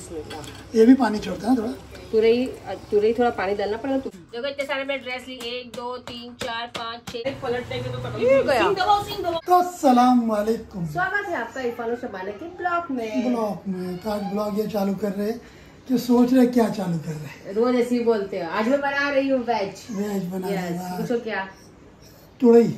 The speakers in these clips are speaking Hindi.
बिस्मिल्लाह। ये भी पानी छोड़ता है थोड़ा, तुरई थोड़ा पानी डालना पड़ेगा। देखो इतने सारे मैं ड्रेस ली, 1 2 3 4 5 6 पलट देंगे तो गया। तो अस्सलाम वालेकुम, स्वागत है आपका इरफान शबाना के ब्लॉग में। तो आज ब्लॉग ये चालू कर रहे हैं कि सोच रहे क्या चालू कर रहे हैं। रोज ऐसे ही बोलते हो। आज मैं बना रही हूँ वेज बना रहे हैं। पूछो क्या? तुरई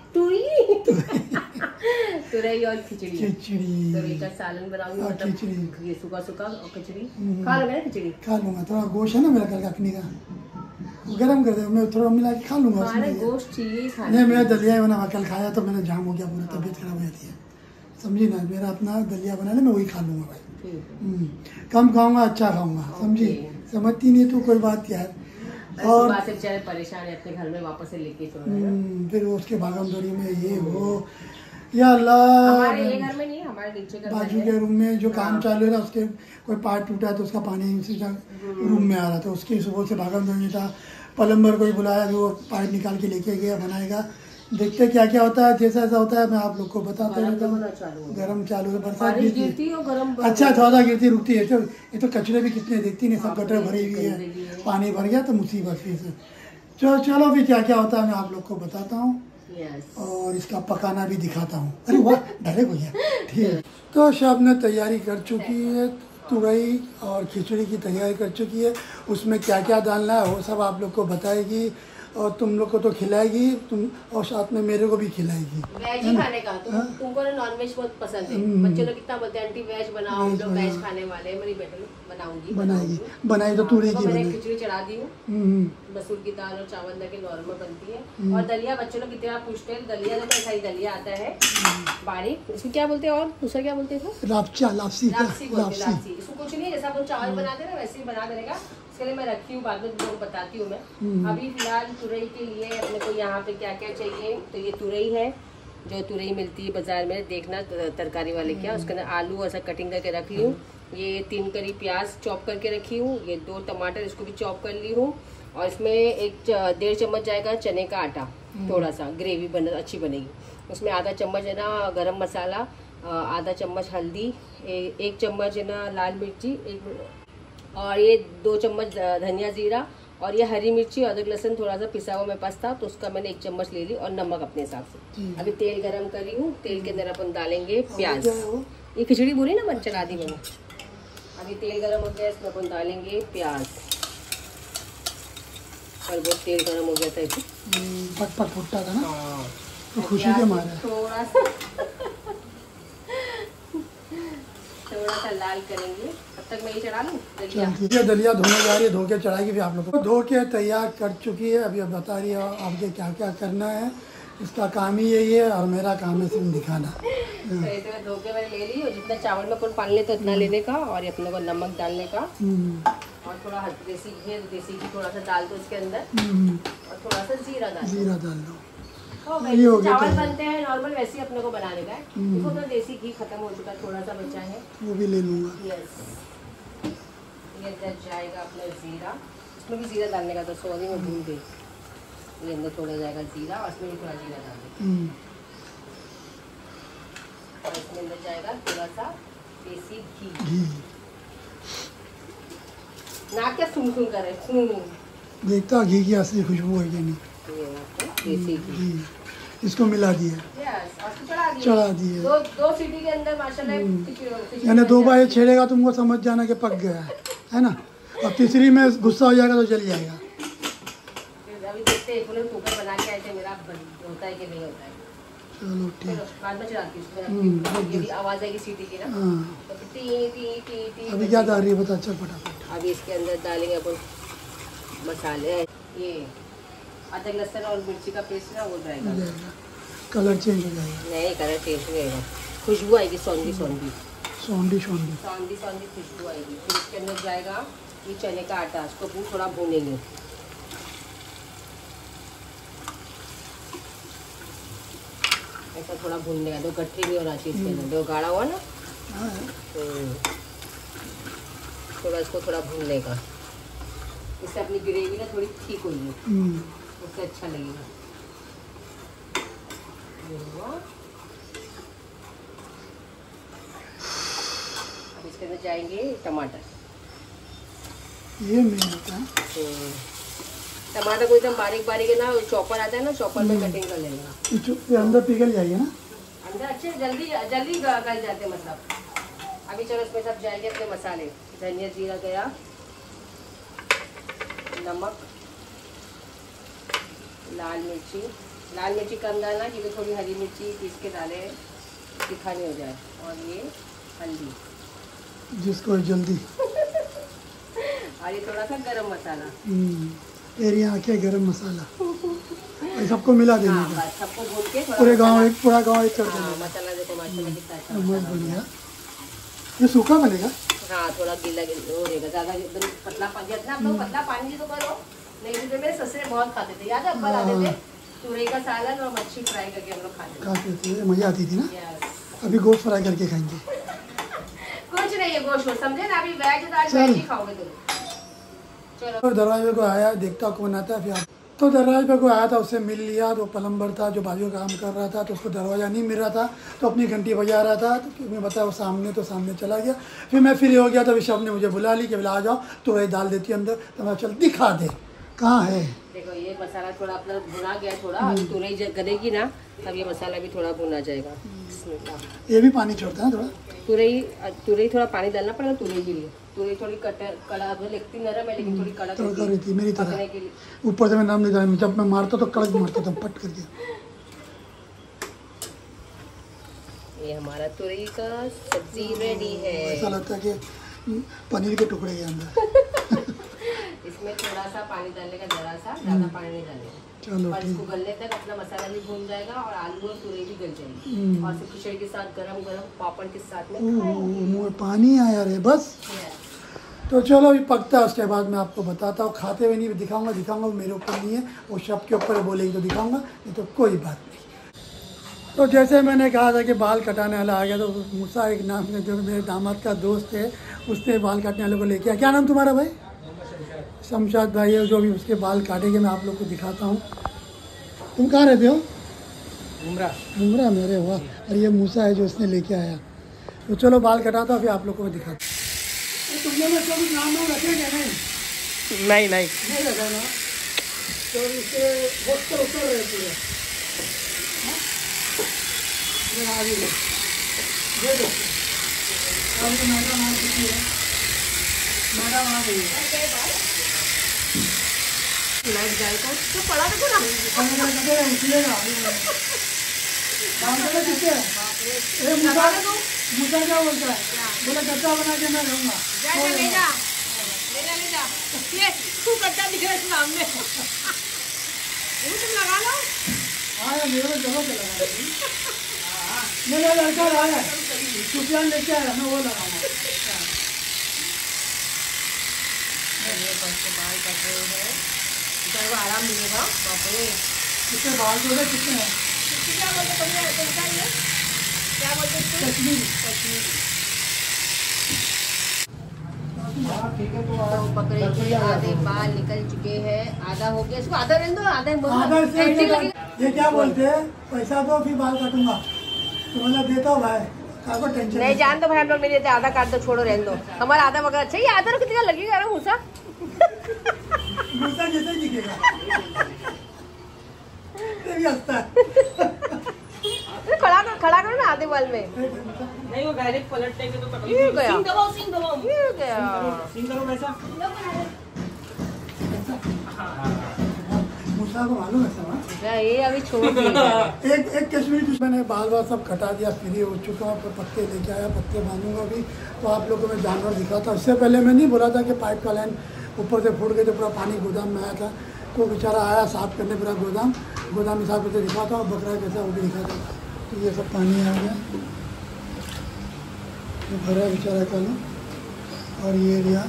तुरई और खिचड़ी। तुरई का सालन बनाऊंगी, मतलब ये सूखा सूखा और खिचड़ी। खा लोगे ना खिचड़ी? खा लूंगा। थोड़ा गोश्त है ना मेरा कल अखनी का, गरम कर दे, मैं थोड़ा मिला के खा लूंगा। गोश्त चाहिए खाने। नहीं, मेरा दलिया बना, कल खाया तो मेरा जाम हो गया, पूरा तबीयत खराब हो जाती है, समझी ना। मेरा अपना दलिया बना ले, मैं वही खा लूंगा भाई। कम खाऊंगा, अच्छा खाऊंगा, समझी। समझती नहीं तो कोई बात यार। और से बेचारे परेशान है, अपने घर में वापस से लेके फिर उसके भागम दौड़ी में ये हो, या अल्लाह। हमारे ये घर में नहीं, हमारे नीचे बाजू के रूम में जो काम चालू है ना, उसके कोई पार्ट टूटा तो उसका पानी रूम में आ रहा था, उसकी सुबह से भागम दौड़ी था। प्लम्बर को ही बुलाया, जो पाइप निकाल के लेके गया, बनाएगा। देखते क्या क्या होता है, जैसा ऐसा होता है मैं आप लोग को बताता रहता हूँ। गर्म चालू है, बरसात गिरती है, अच्छा थोड़ा गिरती रुकती है। ये तो कचरे भी कितने देखती नहीं, सब गटर भरी हुई है, पानी भर गया तो मुसीबत फिर से। चलो भी क्या क्या होता है मैं आप लोग को बताता हूँ, और इसका पकाना भी दिखाता हूँ। अरे वाह, डरे भैया। ठीक है, तो शाम ने तैयारी कर चुकी है, तुरई और खिचड़ी की तैयारी कर चुकी है। उसमें क्या क्या डालना है वो सब आप लोग को बताएगी, और तुम लोग को तो खिलाएगी तुम, और साथ में मेरे को भी खिलाएगी। वेज ही खाने का तुमको ना नॉन वेज बहुत पसंद है। बच्चे लोग कितना बोलते हैं आंटी वेज बनाओ, हम लोग वेज खाने वाले हैं। मेरी बेटी बनाई तो तुरई की मैंने खिचड़ी चढ़ा दी हूँ। मसूर की दाल और चावल दे के नॉर्मल बनती है। और दलिया बच्चे लोग कितना पूछते हैं, दलिया तो ऐसा ही दलिया आता है बारीक, इसको क्या बोलते हैं और दूसरा क्या बोलते हैं? लापसी। इसको कुछ नहीं, जैसा हम चावल बनाते हैं ना वैसे ही बना देगा। इसके लिए मैं रखी हूँ, बाद में तुम लोग बताती हूँ मैं। अभी फिलहाल तुरई के लिए अपने को यहाँ पे क्या क्या चाहिए, तो ये तुरई है, जो तुरई मिलती है बाजार में, देखना तरकारी वाले क्या, उसके अंदर आलू ऐसा कटिंग करके रख ली हूँ। ये 3 करी प्याज चॉप करके रखी हूँ। ये 2 टमाटर, इसको भी चॉप कर ली हूँ। और इसमें 1.5 चम्मच जाएगा चने का आटा, थोड़ा सा ग्रेवी अच्छी बनेगी। उसमें आधा चम्मच है ना गरम मसाला, आधा चम्मच हल्दी, 1 चम्मच है ना लाल मिर्ची, और ये 2 चम्मच धनिया जीरा, और ये हरी मिर्ची, अदरक लहसुन थोड़ा सा पिसा हुआ मेरे पास था तो उसका मैंने 1 चम्मच ले ली, और नमक अपने हिसाब से। अभी तेल गरम करी हूँ, तेल के अंदर अपन डालेंगे प्याज। ये खिचड़ी पूरी ना बन चला दी मैंने। अभी तेल गरम हो गया, इसमें अपन डालेंगे प्याज। और बहुत तेल गरम हो गया था, इसे पट फुटता था ना, तो खुशी के मारे थोड़ा सा लाल करेंगे। तब तक मैं ये चढ़ा लूँ दलिया धोने जा रही है, धो के चढ़ाएगी भी आप लोग को। धो के तैयार कर चुकी है, अभी अब बता रही है आपके क्या क्या करना है। इसका काम ही यही है, और मेरा काम है सिर्फ दिखाना। तो धो के मैंने ले ली, और जितना चावल में अपन पानी लेते उतना लेने का, और अपने को नमक डालने का, और थोड़ा देसी घी थोड़ा सा डाल दो इसके अंदर, और थोड़ा सा जीरा डाल दो। चावल बनते हैं नॉर्मल, वैसे ही अपने को बनाने का है। देखो तो देसी घी खत्म हो चुका, थोड़ा सा बचा है, वो भी ले लूंगा। ये जाएगा अपना जीरा, इसमें भी जीरा डालने का, तो सॉरी मैं भूल गई। ये अंदर थोड़ा जाएगा जीरा, और इसमें भी थोड़ा जीरा डाल देंगे, और इसमें अंदर जाएगा थोड़ा सा देसी घी। ना क्या सुन करे, देखता घी की असली खुशबू है कि नहीं। देसी घी इसको मिला दिया, चढ़ा दिए। 2 सीटी के अंदर माशाल्लाह, यानी 2 बार छेड़ेगा तुमको समझ जाना कि पक गया है ना। अब तीसरी में गुस्सा हो जाएगा तो जल जाएगा। अभी देखते हैं, कुकर बना के आए थे, मेरा होता है कि नहीं होता है। चलो ठीक, बाद में चढ़ाती हूँ, ये आवाज आएगी सीटी की ना। तो टी अभी क्या डाल रही है बता, चल फटाफट। अभी इसके अंदर डालेंगे अपन मसाले, ये अदरक लहसुन और मिर्ची का पेस्ट ना, वो जाएगा, कलर चेंज हो जाएगा। नहीं, कलर चेंज हो जाएगा, खुशबू आएगी, सौंधी खुशबू आएगी। फिर इसके अंदर जाएगा ये चने का आटा, इसको थोड़ा भूनेंगे। ऐसा थोड़ा भूनने का, तो गट्ठी नहीं होना चाहिए इसके अंदर, जो गाढ़ा हुआ ना, तो थोड़ा इसको थोड़ा भूनने का। इससे अपनी ग्रेवी ना थोड़ी ठीक होगी, उससे अच्छा लगेगा। अब इसके अंदर जाएंगे टमाटर। ये मेन होता है। टमाटर को एकदम बारीक बारीक है ना, चॉपर आता है ना, चॉपर में कटिंग कर लेना। ये अंदर पिघल जाएगी ना, अंदर अच्छे जल्दी जल्दी गल जाते हैं मतलब। अभी चलो इसमें सब जाएंगे अपने मसाले। धनिया जीरा गया, नमक, लाल मिर्ची कम डालना क्योंकि थोड़ी हरी मिर्ची पीस के डाले तीखा नहीं हो जाए। और ये हल्दी, जिसको जल्दी और ये थोड़ा सा गरम मसाला, तेरी आंखें गरम मसाला, और सबको मिला देना। हाँ, बस सबको भून के पूरा गांव एक कर देना। मसाला देखो माशाल्लाह कितना अच्छा बहुत बढ़िया। ये सूखा बनेगा? हाँ, थोड़ा गीला हो रहेगा, ज़्यादा एकदम पतला पानी, जितना आप लोग पतला पानी तो करो। नहीं तो मेरे ससुर बहुत खाते थे, याद है अब्बा लाते थे तुरई का सालन और मच्छी फ्राई करके हम लोग खाते थे, मजा आती थी ना। अभी गोश्त फ्राई करके खाएंगे। कुछ नहीं है गोश्त, समझे ना, अभी वेज दाल मच्छी खाओगे तुम। चलो दरवाजे को आया, देखता कौन आता है। फिर तो दरवाजे को आया था, उससे मिल लिया। तो प्लम्बर था जो बाजू काम कर रहा था, तो उसको दरवाज़ा नहीं मिल रहा था, तो अपनी घंटी बजा रहा था। तो मैं बताया वो सामने, तो सामने चला गया। फिर मैं फ्री हो गया तो ऋषभ ने मुझे बुला ली कि बोला आ जाओ, तो वही डाल देती अंदर। तो मैं चल दिखा दे कहाँ है। देखो ये मसाला थोड़ा अपना भुना गया, थोड़ा तुरई गलेगी ना तब ये मसाला भी थोड़ा भुना जाएगा। ये भी पानी छोड़ता है थोड़ा। तुरई थोड़ा पानी डालना पड़ेगा तुरई के लिए। तुरई थोड़ी कड़ा लगती नरम है, लेकिन थोड़ी कड़क रही थी मेरी तरह। ऊपर से मैं नाम नहीं जाना, जब मैं मारता तो कड़क मारता था पट करके। ये हमारा तुरई का सब्जी रेडी है। ऐसा लगता है कि पनीर के टुकड़े के अंदर। इसमें थोड़ा सा पानी डालने का, जरा सा, ज्यादा पानी नहीं डालने। चलो और इसको गलने तक अपना मसाला भी भून जाएगा और आलू और तुरई भी गल जाएगी। और फिर खिचड़ी के साथ गरम गरम पापड़ के साथ में मुँह पानी आया रे बस। तो चलो अभी पकता है, उसके बाद मैं आपको बताता हूँ। खाते हुए नहीं दिखाऊंगा मेरे ऊपर नहीं है, वो शब के ऊपर बोलेगी तो दिखाऊंगा, नहीं तो कोई बात नहीं। तो जैसे मैंने कहा था कि बाल कटाने वाला आ गया, तो मूसा एक नाम से जो मेरे दामाद का दोस्त है, उसने बाल काटने वाले को लेके आया। क्या नाम तुम्हारा भाई? शमशाद भाई है, जो भी उसके बाल काटेंगे मैं आप लोग को दिखाता हूँ। तुम कहाँ रहते हो? मुमरा मेरे। हुआ। और ये मूसा है जो उसने लेके आया। तो चलो बाल कटाता हूँ, फिर आप लोग को दिखाता हूँ। तुमने में सब नाम रखे क्या? नहीं लगा ना। तो इसके ऊपर रहती है। आगे दे मैडम आ चुकी है, मैडम आ गई है। लाइट जाए तो पड़ा देखो ना, मुझे क्या बोलता है? बोला गड्ढा बना के मैं रहूँगा। ले जा। ये तू गड्ढा दिख रहा है सामने, तुम लगा लो। हाँ यार मेरे को जगह पे लगा। मेरा लड़का आया, सुफियान लेके आया, मैं वो लगाऊंगा। बाल कट रहे हैं, बेचारे को आराम मिलेगा। बापरे इसके बाल जो है कितने हैं? क्या बोलते क्या बोलते कश्मीरी। तो बकरे के आधे बाल निकल चुके हैं, आधा हो गया। इसको आधा रहने दो, आधा ये क्या बोलते हैं, पैसा दो फिर बाल काटूंगा। तो मतलब देता हूँ भाई, काको टेंशन नहीं। जान दो भाई, हम लोग नहीं देते, आधा काट दो, छोड़ो रहने दो। हमारा आधा वगैरह अच्छा, ये आधा कितना लगेगा ना मूसा? मूसा जैसे ही दिखेगा। खड़ा करो ना आधे बाल में। नहीं वो डायरेक्ट पलट देंगे तो तकलीफ ये गया। सिंग दबाओ ये गया। सिंग करो वैसा। मूसा को मालूम है सब। ये अभी छोड़ दिया। एक कश्मीरी मैंने बाल सब कटा दिया, फ्री हो चुका हूँ। तो पत्ते लेके आया, पत्ते बांधूंगा भी। तो आप लोगों को मैं जानवर दिखाता। उससे पहले मैं नहीं बोला था कि पाइप का लाइन ऊपर से फूट गई तो पूरा पानी गोदाम में आया था। कोई बेचारा आया साफ करने, पूरा गोदाम में साफ करके दिखाता हूँ। बकरा कैसा वो भी दिखाता हूँ। तो ये सब पानी आ गया, भरा बेचारा का लो। और ये एरिया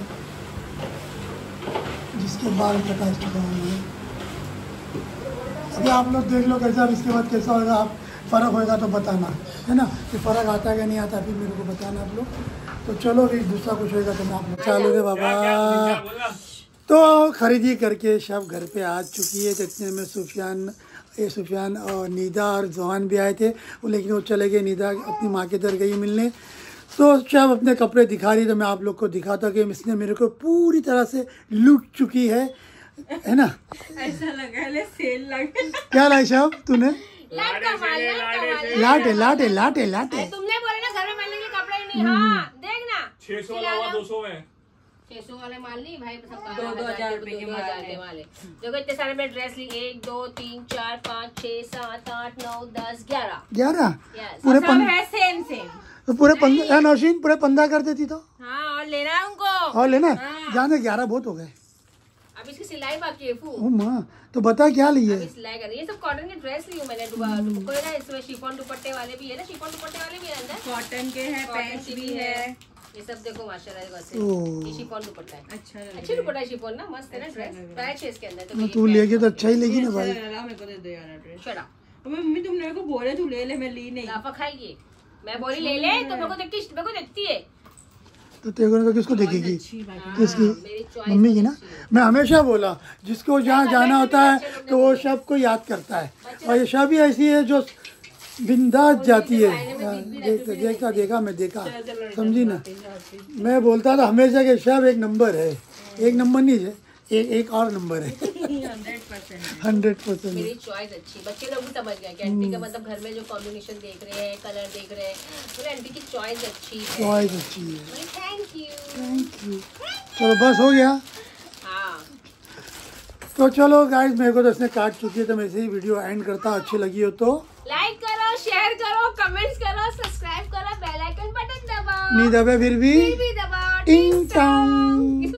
जिसके बाल कटा चुका है। अभी आप लोग देख लो कैसा, इसके बाद कैसा होगा। आप फ़र्क होएगा तो बताना, है ना, कि फ़र्क आता है कि नहीं आता, फिर मेरे को बताना आप लोग। तो चलो फिर दूसरा कुछ होएगा तो मैं आप लोग चालू रे बाबा। तो खरीदी करके सब घर पे आ चुकी है। तो इतने में सुफियान और नीदा और जवान भी आए थे, लेकिन वो चले गए। नीदा अपनी माँ के इधर गई मिलने। तो जब अपने कपड़े दिखा रही तो मैं आप लोग को दिखाता कि इसने मेरे को पूरी तरह से लूट चुकी है ना। ऐसा लगा ले सेल लगा। क्या लाई शाब तूने? Latte latte latte latte latte. तुमने बोला ना घर में पहनने के कपड़े नहीं। हाँ देखना 600 वाला 200 में 600 वाले माल नहीं भाई, सब 2,000 रुपए के वाले। देखो इतने सारे मैं ड्रेस ली, 1 2 3 4 5 6 7 8 9 10 11 11 Yes. पूरे सब है सेम सेम। तो पूरे 15 नौशीन पूरे 15 कर देती तो। हाँ और लेना है उनको। और लेना जाने 11 बहुत हो गए। अब इसकी सिलाई बाकी है फू। ओ माँ, तो बता क्या लिए? अभी सिलाई कर रही है। ये सब कॉटन के ड्रेस ली हूँ मैंने। कोई ना इसमें शिफॉन दुपट्टे वाले भी है ना, शिफॉन दुपट्टे वाले भी है अंदर। कॉटन के हैं, पैंट भी है। ये सब देखो माशाल्लाह वैसे। ओह। ये शिफॉन दुपट्टा है। अच्छा लग अच्छी दुपट्टा है शिफॉन ना, मस्त है ना ड्रेस। पैच है इसके अंदर तो तू लेगी तो अच्छा ही लेगी ना रहा भाई। है। मेरे को दे दो यार ड्रेस। Shut up. मम्मी तुम मेरे को बोले तू ले ले, मैं ली नहीं। लाफा खाएगी। मैं बोली ले ले तो मेरे को देखती है। तो तेरे को किसको देखेगी? किसकी? मेरी चॉइस मम्मी की ना। मैं हमेशा बोला जिसको जहाँ जाना होता है तो वो शब को याद करता है, और ये शब ही ऐसी है जो बिंदास जाती है। देखा देखा मैं देखा, समझी ना। मैं बोलता था हमेशा कि शब एक नंबर है, एक नंबर नहीं है, एक और नंबर है। 100%। मेरी चॉइस अच्छी। बच्चे लोग भी समझ गए कि आंटी का मतलब घर में जो कॉम्बिनेशन देख रहे हैं, कलर देख रहे हैं, तो आंटी की चॉइस अच्छी है। चॉइस अच्छी है। Thank you. Thank you. चलो बस हो गया। हाँ तो चलो गाइस, मेरे को तो इसने काट चुकी है तो मैं इसे ही वीडियो एंड करता। अच्छी लगी हो तो लाइक करो, शेयर करो, कमेंट्स करो, सब्सक्राइब करो, बेल आइकन बटन दबाओ। नहीं दबे फिर भी दबाओ। टिंग टोंग।